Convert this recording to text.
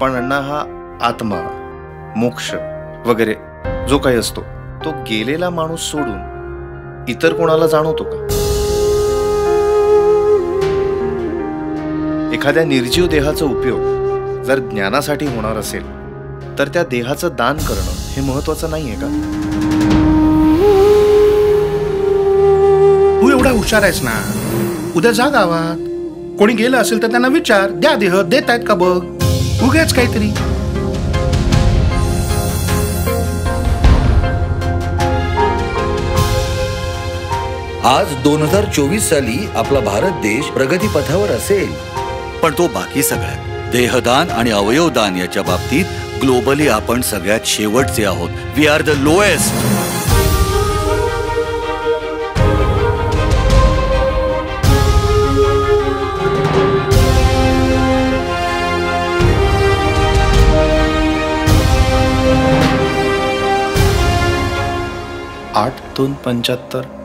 पण अण्णा हा आत्मा, मोक्ष वगैरे जो काही असतो तो गेलेला माणूस सोडून इतर कोणाला जाणवतो का? एखाद्या निर्जीव देहाचा उपयोग जर ज्ञानासाठी होणार असेल तर त्या देहाचं दान करणं हे महत्वाचं नाहीये का? तू एवढा हुशार आहेस ना, उद्या जा गावात, कोणी गेलं असेल तर त्यांना विचार, द्या देह, देत आहेत का बघ, उगेच काहीतरी. आज 2024 साली आपला भारत देश प्रगतीपथावर असेल, पण तो बाकी सगळ्यात देहदान आणि अवयवदान याच्या बाबतीत ग्लोबली आपण सगळ्यात शेवटचे आहोत. We R the lowest. $8,275